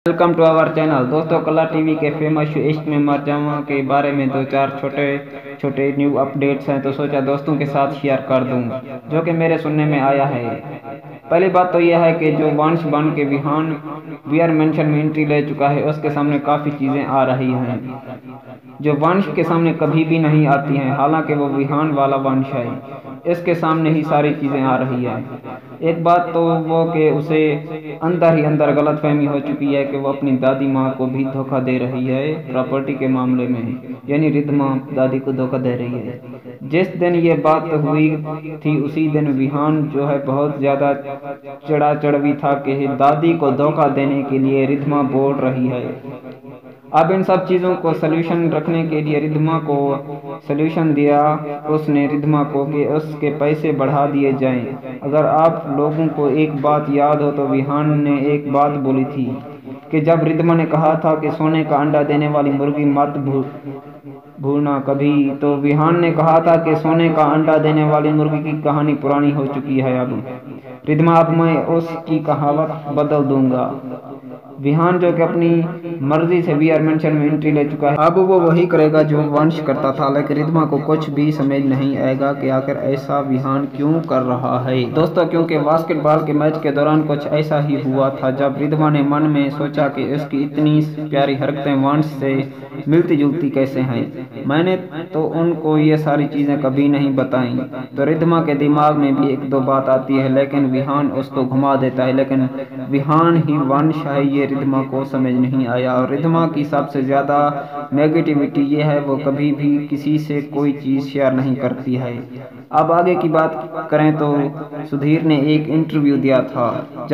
Welcome to our channel. दोस्तों, कला TV के फेमस शो इश्क में मर जाऊं के बारे में दो चार छोटे छोटे न्यू अपडेट्स हैं, तो सोचा दोस्तों के साथ शेयर कर दूं जो कि मेरे सुनने में आया है। पहली बात तो यह है कि जो वंश बन के विहान वीआर मेंशन में एंट्री ले चुका है, उसके सामने काफ़ी चीज़ें आ रही हैं जो वंश के सामने कभी भी नहीं आती हैं। हालांकि वो विहान वाला वंश है, इसके सामने ही सारी चीज़ें आ रही हैं। एक बात तो वो कि उसे अंदर ही अंदर गलतफहमी हो चुकी है कि वो अपनी दादी माँ को भी धोखा दे रही है प्रॉपर्टी के मामले में, यानी रिद्धमा दादी को धोखा दे रही है। जिस दिन ये बात हुई थी उसी दिन विहान जो है बहुत ज़्यादा चढ़ा चढ़वी था कि दादी को धोखा देने के लिए रिद्धमा बोल रही है। अब इन सब चीज़ों को सल्यूशन रखने के लिए रिद्धमा को सल्यूशन दिया उसने रिद्धमा को कि उसके पैसे बढ़ा दिए जाएं। अगर आप लोगों को एक बात याद हो तो विहान ने एक बात बोली थी कि जब रिद्धमा ने कहा था कि सोने का अंडा देने वाली मुर्गी मत भूलना कभी, तो विहान ने कहा था कि सोने का अंडा देने वाली मुर्गी की कहानी पुरानी हो चुकी है। अब रिद्धमा, अब मैं उसकी कहावत बदल दूंगा। विहान जो कि अपनी मर्जी से वीआर मेंशन में एंट्री ले चुका है, अब वो वही करेगा जो वंश करता था। लेकिन रिद्धमा को कुछ भी समझ नहीं आएगा कि आखिर ऐसा विहान क्यों कर रहा है। दोस्तों, क्योंकि बास्केटबॉल के मैच के दौरान कुछ ऐसा ही हुआ था जब रिद्धमा ने मन में सोचा कि उसकी इतनी प्यारी हरकतें वंश से मिलती जुलती कैसे हैं। मैंने तो उनको ये सारी चीज़ें कभी नहीं बताई। तो रिद्धमा के दिमाग में भी एक दो बात आती है, लेकिन विहान उसको घुमा देता है। लेकिन विहान ही वंश है, ये रिद्धमा को समझ नहीं आया। और रिद्धमा की सबसे ज़्यादा नेगेटिविटी ये है, वो कभी भी किसी से कोई चीज़ शेयर नहीं करती है। अब आगे की बात करें तो सुधीर ने एक इंटरव्यू दिया था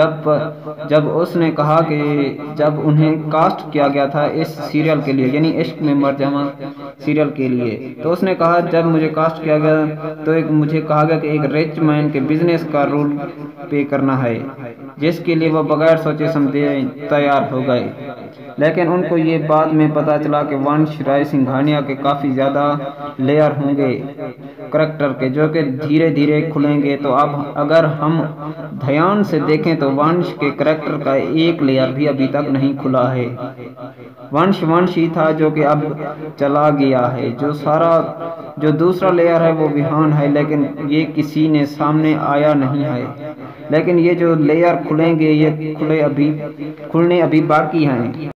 जब उसने कहा कि जब उन्हें कास्ट किया गया था इस सीरियल के लिए, यानी इश्क में मर जाऊं सीरियल के लिए, तो उसने कहा जब मुझे कास्ट किया गया तो मुझे कहा गया कि एक रिच मैन के बिजनेस का रोल पे करना है, जिसके लिए वो बगैर सोचे समझे तैयार हो गए। लेकिन उनको ये बाद में पता चला कि वंश राय सिंघानिया के काफ़ी ज़्यादा लेयर होंगे करैक्टर के, जो कि धीरे धीरे खुलेंगे। तो अब अगर हम ध्यान से देखें तो वंश के करैक्टर का एक लेयर भी अभी तक नहीं खुला है। वंश ही था जो कि अब चला गया है। जो दूसरा लेयर है वो विहान है, लेकिन ये किसी ने सामने आया नहीं है। लेकिन ये जो लेयर खुलेंगे ये खुलने अभी बाकी हैं।